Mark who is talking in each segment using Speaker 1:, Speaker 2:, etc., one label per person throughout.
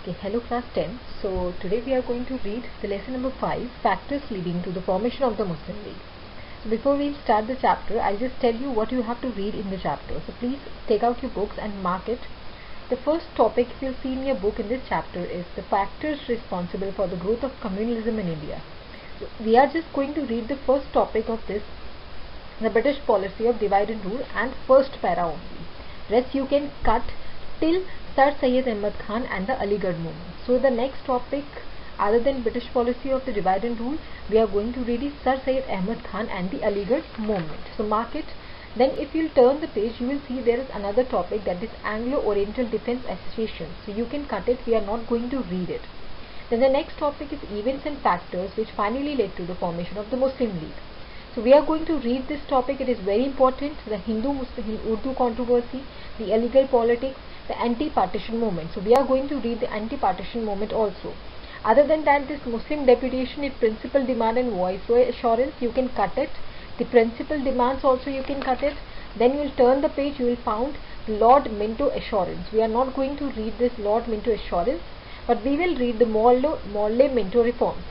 Speaker 1: Okay, hello class 10. So today we are going to read the lesson number 5, factors leading to the formation of the Muslim League. So before we start the chapter, I'll just tell you what you have to read in the chapter. So please take out your books and mark it. The first topic you'll see in your book in this chapter is the factors responsible for the growth of communalism in India. So we are just going to read the first topic of this, the British policy of divide and rule, and first para only. Rest you can cut till Sir Syed Ahmad Khan and the Aligarh movement. So the next topic, other than British policy of the divide and rule, we are going to read is Sir Syed Ahmad Khan and the Aligarh movement. So mark it. Then if you turn the page, you will see there is another topic, that is Anglo-Oriental Defence Association. So you can cut it, we are not going to read it. Then the next topic is events and factors which finally led to the formation of the Muslim League. So we are going to read this topic, it is very important, the Hindu-Muslim Urdu controversy, the Aligarh politics, the anti-partition movement. So we are going to read the anti-partition movement also. Other than that, this Muslim deputation, its principal demand and viceroy assurance, you can cut it. The principal demands also you can cut it. Then you will turn the page, you will found Lord Minto assurance. We are not going to read this Lord Minto assurance, but we will read the Morley Minto reforms.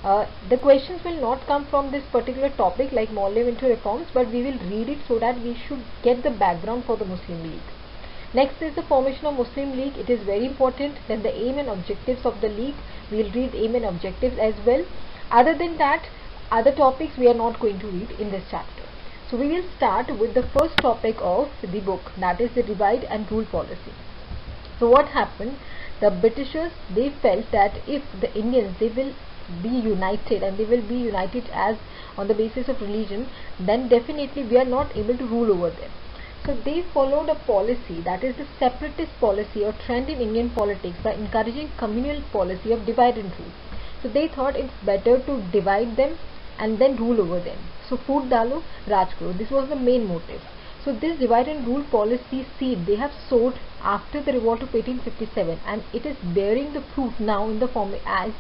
Speaker 1: The questions will not come from this particular topic like Morley Minto reforms, but we will read it so that we should get the background for the Muslim League. Next is the formation of Muslim League. It is very important. Then the aim and objectives of the League. We will read aim and objectives as well. Other than that, other topics we are not going to read in this chapter. So we will start with the first topic of the book, that is the divide and rule policy. So what happened? The Britishers, they felt that if the Indians, they will be united, and they will be united as on the basis of religion, then definitely we are not able to rule over them. So they followed a policy, that is the separatist policy or trend in Indian politics, by encouraging communal policy of divide and rule. So they thought it's better to divide them and then rule over them. So Food Dalo, Raj Karo, this was the main motive. So this divide and rule policy seed they have sowed after the revolt of 1857, and it is bearing the fruit now in the form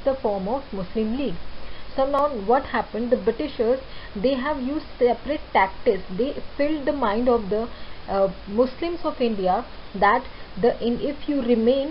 Speaker 1: of Muslim League. So now what happened, the Britishers, they have used separate tactics. They filled the mind of the Muslims of India that if you remain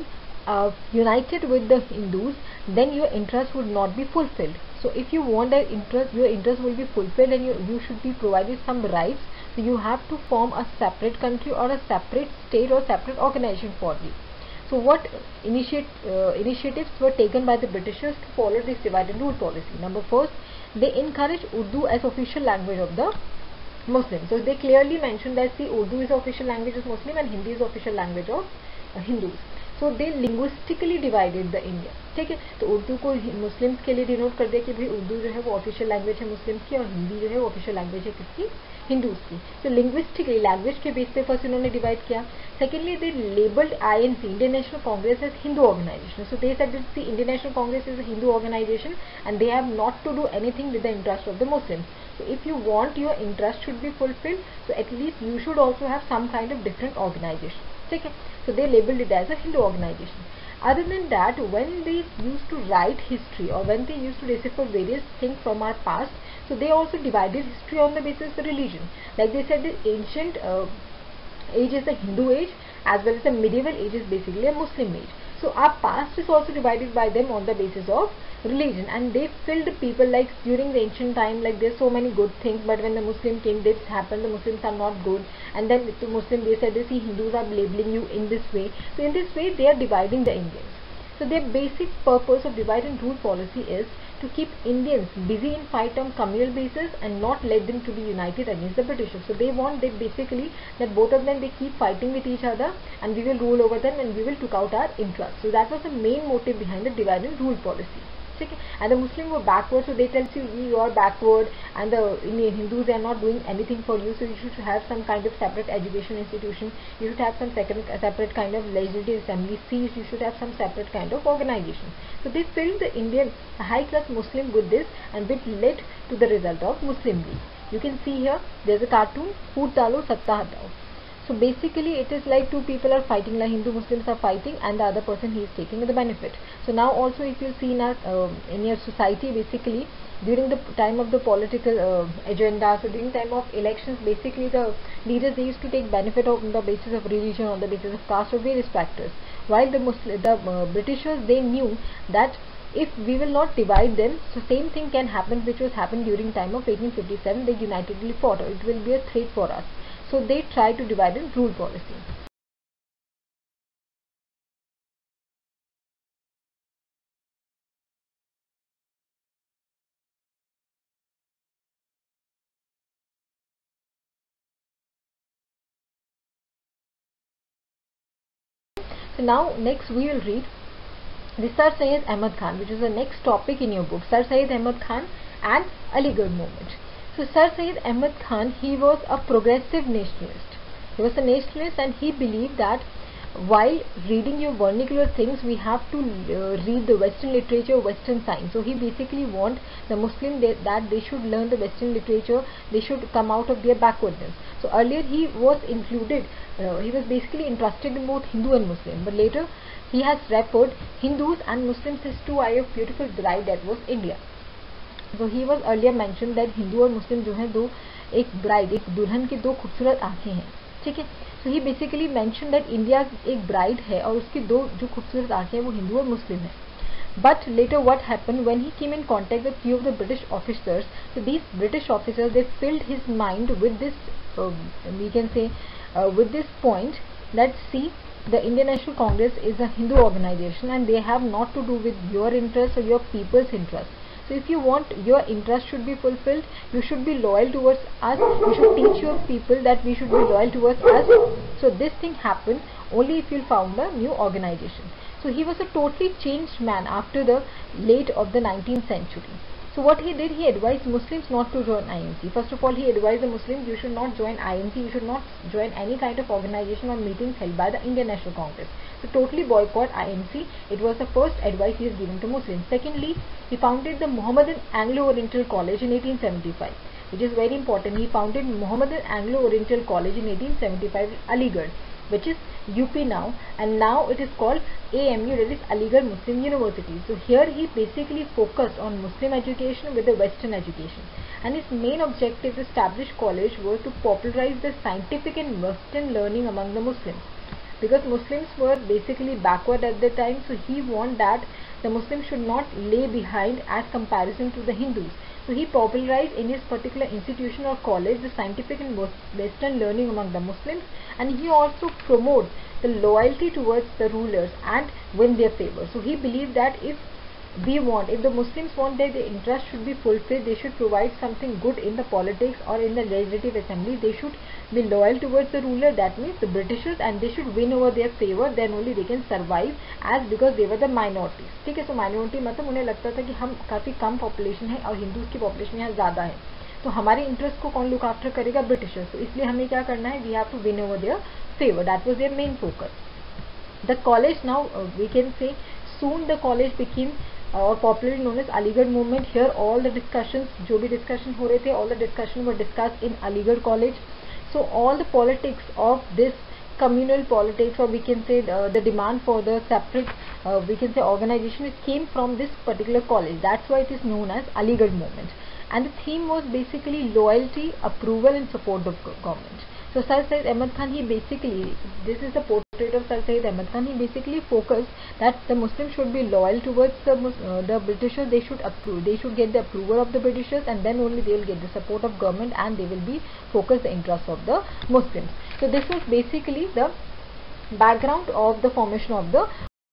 Speaker 1: united with the Hindus, then your interest would not be fulfilled. So if you want that your interest will be fulfilled, and you should be provided some rights, so you have to form a separate country or a separate state or separate organization for you. So what initiatives were taken by the Britishers to follow this divide and rule policy? Number first, they encouraged Urdu as official language of the Muslims. So they clearly mentioned that the Urdu is the official language of Muslim and Hindi is the official language of Hindus. So they linguistically divided the India. ठीक है, तो उर्दू को Muslims के लिए denote कर दिया कि भाई उर्दू जो है वो ऑफिशियल लैंग्वेज है मुस्लिम्स की, और हिंदी जो है वो ऑफिशियल लैंग्वेज है किसकी, हिंदूज की. तो लिंग्विस्टिकली लैंग्वेज के बेस पे फर्स्ट इन्होंने डिवाइड किया. Secondly they labelled INC, Indian National Congress, as Hindu organisation. So they said that the Indian National Congress is a Hindu organisation and they have not to do anything with the interest of the Muslims. So if you want your interest should be fulfilled, so at least you should also have some kind of different organization. Okay, so they labeled it as a Hindu organization. Other than that, when they used to write history, or when they used to decipher various things from our past, so they also divided history on the basis of religion. Like they said, the ancient age is the Hindu age, as well as the medieval age is basically a Muslim age. So our past is also divided by them on the basis of religion, and they filled the people like during the ancient time, like there's so many good things, but when the Muslim came, this happened, the Muslims are not good, and then to Muslim they said, see, Hindus are labeling you in this way. So in this way they are dividing the Indians. So their basic purpose of divide and rule policy is to keep Indians busy in fight on communal basis and not let them to be united against the Britishers. So they want basically that both of them, they keep fighting with each other, and we will rule over them and we will took out our interests. So that was the main motive behind the divide and rule policy. Okay. And the Muslims were backward, so they tell you are backward, and the Hindus, they are not doing anything for you, so you should have some kind of separate education institution, you should have some separate kind of legislative assembly seats, you should have some separate kind of organization. So they filled the Indian high class Muslim with this, and which led to the result of Muslim League. You can see here there is a cartoon, Food Dalo Satta Hatao. So basically it is like two people are fighting, like Hindu Muslims are fighting, and the other person, he is taking the benefit. So now also if you see in your society, basically during the time of the political agenda, so during time of elections, basically the leaders, they used to take benefit on the basis of religion, on the basis of caste, or various factors. while the Britishers, they knew that if we will not divide them, so same thing can happen which was happened during time of 1857. They unitedly fought, or it will be a threat for us. So they try to divide and rule policy. So now next we will read the Sir Syed Ahmad Khan, which is the next topic in your book, Sir Syed Ahmad Khan and Aligarh movement. So Sir Syed Ahmad Khan, he was a progressive nationalist. He was a nationalist, and he believed that while reading your vernacular things, we have to read the Western literature, Western science. So he basically want the Muslim that they should learn the Western literature, they should come out of their backwardness. So earlier he was included, he was basically interested in both Hindu and Muslim, but later he has referred Hindus and Muslims as two eye of beautiful bride, that was India. So he was earlier mentioned that Hindu और Muslim जो है दो, एक bride, एक दुल्हन की दो खूबसूरत आंखें हैं, ठीक है. So he basically mentioned that India एक bride है और उसकी दो जो खूबसूरत आंखें हैं वो हिंदू और मुस्लिम है. But later what happened when he came in contact with few of the British officers, so these British officers, they filled his mind with this, we can say, with this point that see, the Indian National Congress is a Hindu organization and they have not to do with your interest or your people's interest. So if you want your interest should be fulfilled, you should be loyal towards us. You should teach your people that we should be loyal towards us. So this thing happened only if you found a new organization. So he was a totally changed man after the late of the 19th century. So what he did, he advised Muslims not to join INC. First of all, he advised the Muslims, you should not join INC, you should not join any kind of organization or meetings held by the Indian National Congress. So totally boycott INC. It was the first advice he has given to Muslims. Secondly, he founded the Mohammedan Anglo-Oriental College in 1875, which is very important. He founded Mohammedan Anglo-Oriental College in 1875 in Aligarh, which is UP now, and now it is called AMU, that is Aligarh Muslim University. So here he basically focused on Muslim education with the Western education, and his main objective to establish college was to popularize the scientific and Western learning among the Muslims, because Muslims were basically backward at the time. So he wanted that the Muslims should not lay behind as comparison to the Hindus. So he popularized in his particular institution or college the scientific and Western learning among the Muslims, and he also promotes the loyalty towards the rulers and win their favor. So he believed that if the Muslims want that their interest should be fulfilled, they should provide something good in the politics or in the legislative assembly. They should be loyal towards the ruler, that means the Britishers, and they should win over their favor. Then only they can survive, as because they were the minorities. ठीक है. So minority मतलब उन्हें लगता था कि हम काफी कम population है और हिंदूज की population यहाँ ज्यादा है, तो हमारे इंटरेस्ट को कौन लुक आफ्टर करेगा? ब्रिटिशर्स. तो इसलिए हमें क्या करना है? We have to win over their favour. That was their main focus. The college now we can say soon the college became or popularly known as Aligarh movement. Here all the discussions, जो भी discussion हो रहे थे, all the discussion were discussed in Aligarh college. So all the politics of this communal politics, or we can say the demand for the separate we can say organization, it came from this particular college. That's why it is known as Aligarh movement. And the theme was basically loyalty, approval and support of government. So Sir Syed Ahmad Khan, he basically, this is the portrait of Sir Syed Ahmad Khan. He basically focused that the Muslims should be loyal towards the Britishers. They should approve, they should get the approval of the Britishers, and then only they will get the support of government, and they will be focused the interests of the Muslims. So this was basically the background of the formation of the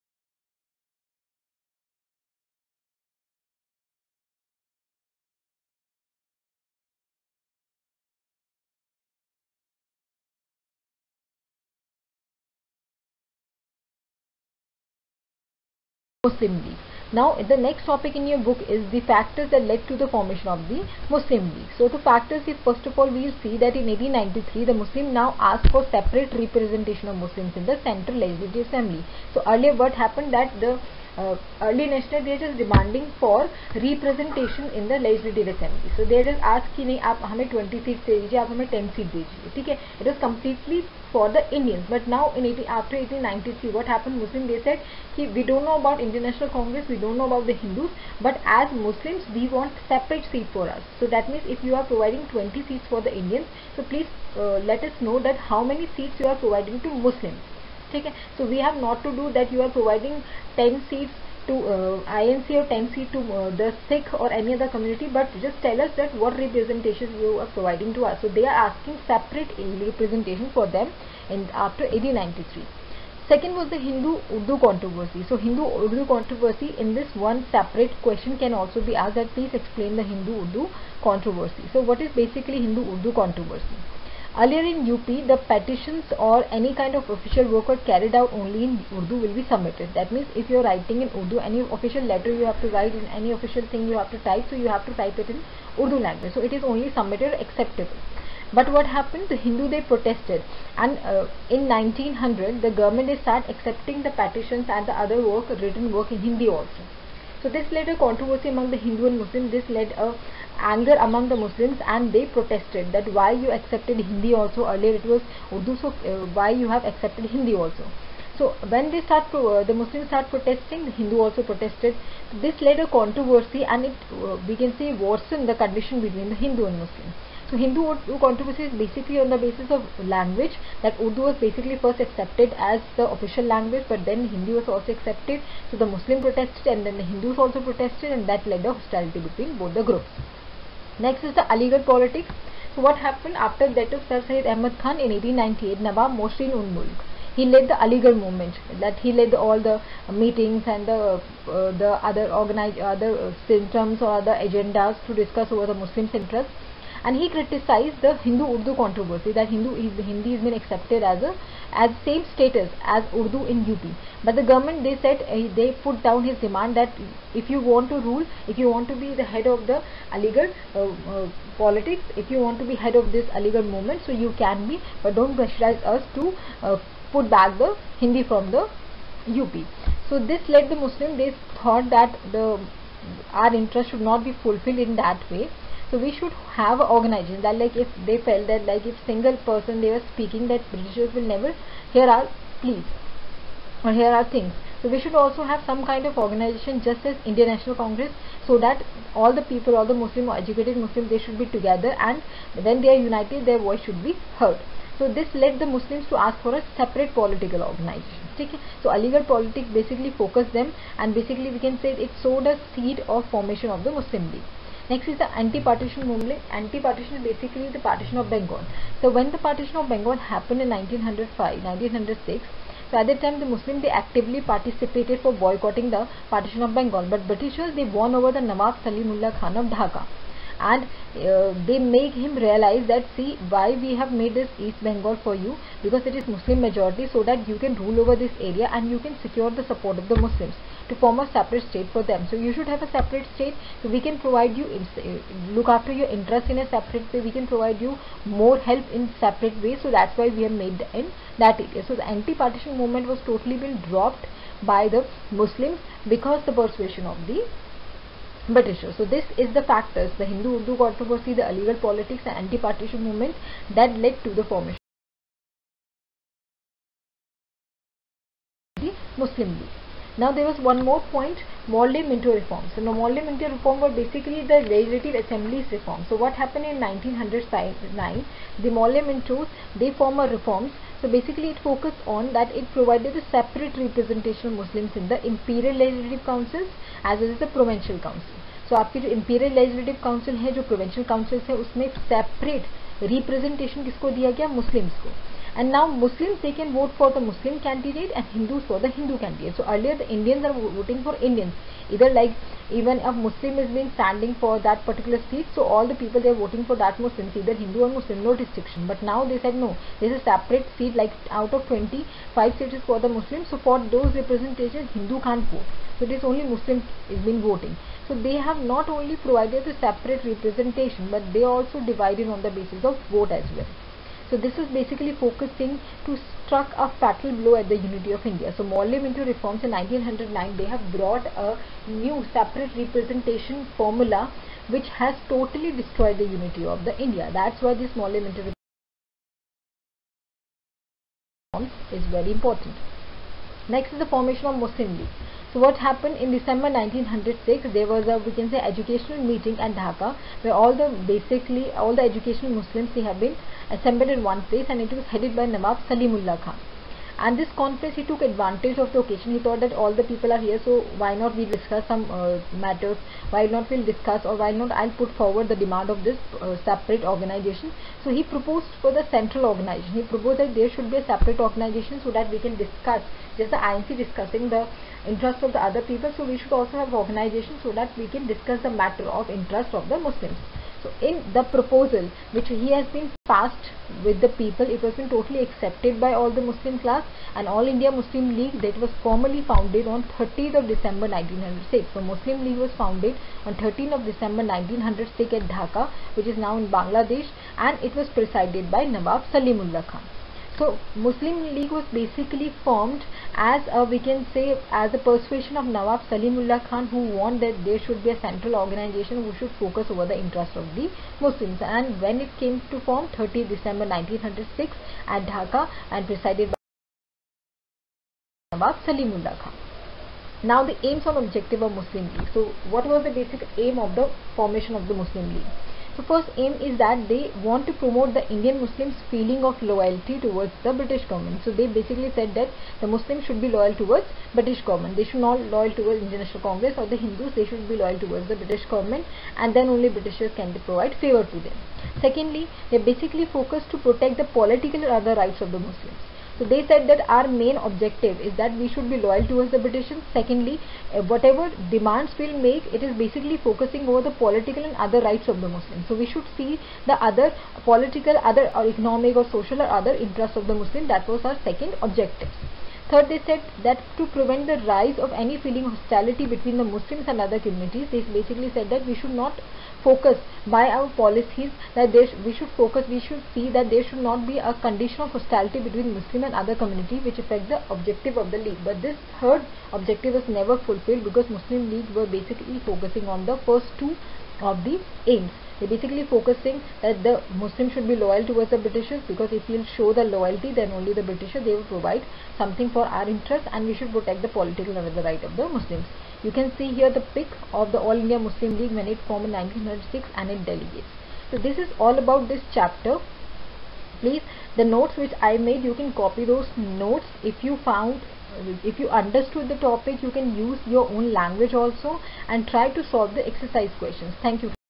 Speaker 1: Muslim League. Now the next topic in your book is the factors that led to the formation of the Muslim League. So the factors is, first of all, we will see that in 1893 the Muslim now asked for separate representation of Muslims in the Central Legislative Assembly. So earlier what happened, that the early national, they are just demanding for representation in the Legislative Assembly. So they just asked कि नहीं आप हमें 20 seats दे दीजिए, आप हमें 10 seats दे दीजिए, ठीक है. It was completely for the Indians. But now in after 1893 what happened, Muslim, they said कि we don't know about Indian National Congress, we don't know about the Hindus, but as Muslims we want separate seat for us. So that means if you are providing 20 seats for the Indians, so please let us know that how many seats you are providing to Muslims. ठीक है. So we have not to do that you are providing 10 seats to INC or 10 seats to the Sikh or any other community, but just tell us that what representation you are providing to us. So they are asking separate representation for them in after 1893. Second was the Hindu-Urdu controversy. So Hindu-Urdu controversy, in this one separate question can also be asked that please explain the Hindu-Urdu controversy. So what is basically Hindu-Urdu controversy? Earlier in UP, the petitions or any kind of official work are carried out only in Urdu will be submitted. That means if you are writing in Urdu, any official letter you have to write, in any official thing you have to type, so you have to type it in Urdu language. So it is only submitted acceptable. But what happened? The Hindu, they protested, and in 1900 the government they start accepting the petitions and the other work, written work in Hindi also. So this led a controversy among the Hindu and Muslim. This led a anger among the Muslims, and they protested that why you accepted Hindi also. Earlier it was Urdu, so why you have accepted Hindi also. So when they start the Muslims start protesting, the Hindu also protested. This led a controversy, and it we can say worsened the condition between the Hindu and Muslim. So Hindu-Urdu controversy is basically on the basis of language, that Urdu was basically first accepted as the official language, but then Hindi was also accepted. So the Muslim protested, and then the Hindus also protested, and that led to hostility between both the groups. Next is the Aligarh politics. So what happened after the death of Sir Syed Ahmad Khan in 1898? Nawab Mohsin-ul-Mulk, he led the Aligarh movement. That he led all the meetings and the other symptoms or other agendas to discuss over the Muslims' interests. And he criticized the Hindu-Urdu controversy, that Hindi has been accepted as same status as Urdu in UP. But the government, they said, they put down his demand that if you want to rule, if you want to be the head of the Aligarh politics, if you want to be head of this Aligarh movement, so you can be, but don't pressurize us to put back the Hindi from the UP. So this led the Muslim, they thought that our interest should not be fulfilled in that way. So we should have an organization that, like, if they felt that, like, if single person they were speaking that Britishers will never hear our pleas or hear our things. So we should also have some kind of organization just as Indian National Congress, so that all the people, all the Muslim or educated Muslims, they should be together, and when they are united, their voice should be heard. So this led the Muslims to ask for a separate political organization. Okay? So Aligarh politics basically focused them, and basically we can say it sowed a seed of formation of the Muslim League. Next is the anti-partition movement. Anti-partition is basically the partition of Bengal. So when the partition of Bengal happened in 1906, so at that time the Muslims, they actively participated for boycotting the partition of Bengal. But Britishers, they won over the Nawab Salimullah Khan of Dhaka, and they make him realize that, see, why we have made this East Bengal for you, because it is Muslim majority, so that you can rule over this area and you can secure the support of the Muslims to form a separate state for them. So you should have a separate state, so we can provide you, look after your interest in a separate way, we can provide you more help in separate ways. So that's why we have made in that area. So the anti-partition movement was totally been dropped by the Muslims because the persuasion of the Britishers. So this is the factors, the Hindu-Urdu controversy, the Aligarh politics, and anti-partition movement that led to the formation of the Muslim League. Now there was one more point, Morley Minto reforms. So now Morley Minto reform were basically the legislative assemblies reform. So what happened in 1909, the Morley Mintos, they form a reforms. So basically it focused on that it provided a separate representation of Muslims in the imperial legislative councils as well as the provincial council. So आपकी जो imperial legislative council है, जो provincial councils है, उसमें separate representation किसको दिया गया? Muslims को. And now Muslims, they can vote for the Muslim candidate and Hindus for the Hindu candidate. So earlier the Indians are voting for Indians. Either like even a Muslim is being standing for that particular seat, so all the people they are voting for that Muslims, either Hindu or Muslim, no restriction. But now they said no, there is a separate seat, like out of 25 seats is for the Muslims. So for those representations, Hindu can't vote. So it is only Muslims is been voting. So they have not only provided a separate representation, but they also divided on the basis of vote as well. So this is basically focusing to struck a fatal blow at the unity of India. So Morley Minto reforms in 1909, they have brought a new separate representation formula which has totally destroyed the unity of the India. That's why this Morley Minto reforms is very important. Next is the formation of Muslim League. So what happened in December 1906, there was a, we can say, educational meeting at Dhaka, where all the educational Muslims, they have been assembled in one place, and it was headed by Nawab Salimullah Khan. And this conference, he took advantage of the occasion. He thought that all the people are here, so why not we discuss some matters, why not we'll discuss, or why not I'll put forward the demand of this separate organization. So he proposed for the central organization. He proposed that there should be a separate organization so that we can discuss, just the INC discussing the interest of the other people, so we should also have organization so that we can discuss the matter of interest of the Muslims. So in the proposal which he has been passed with the people, it was been totally accepted by all the Muslim class, and All India Muslim League, that was formally founded on 30th of December 1906. So Muslim League was founded on 13th of December 1906 at Dhaka, which is now in Bangladesh, and it was presided by Nawab Salimullah Khan. So Muslim League was basically formed as a, we can say, as a persuasion of Nawab Salimullah Khan, who wanted that there should be a central organization who should focus over the interest of the Muslims. And when it came to form, 30th December 1906 at Dhaka, and presided by Nawab Salimullah Khan. Now the aims and objective of Muslim League. So what was the basic aim of the formation of the Muslim League? So first aim is that they want to promote the Indian Muslims' feeling of loyalty towards the British government. So they basically said that the Muslims should be loyal towards British government. They should not loyal towards Indian National Congress or the Hindus. They should be loyal towards the British government, and then only Britishers can provide favor to them. Secondly, they basically focused to protect the political and other rights of the Muslims. So they said that our main objective is that we should be loyal towards the Britishers. Secondly, whatever demands we'll make, it is basically focusing over the political and other rights of the Muslims. So we should see the other political, other or economic or social or other interests of the Muslim. That was our second objective. Third, they said that to prevent the rise of any feeling of hostility between the Muslims and other communities, they basically said that we should not focus by our policies, that we should see that there should not be a condition of hostility between Muslim and other community which affect the objective of the League. But this third objective was never fulfilled, because Muslim League were basically focusing on the first two of the aims. They basically focusing that the Muslims should be loyal towards the Britishers, because if we will show the loyalty, then only the Britishers, they will provide something for our interest, and we should protect the political and other right of the Muslims. You can see here the pic of the All India Muslim League when it formed in 1906 and its delegates. So this is all about this chapter. Please, the notes which I made, you can copy those notes. If you understood the topic, you can use your own language also and try to solve the exercise questions. Thank you.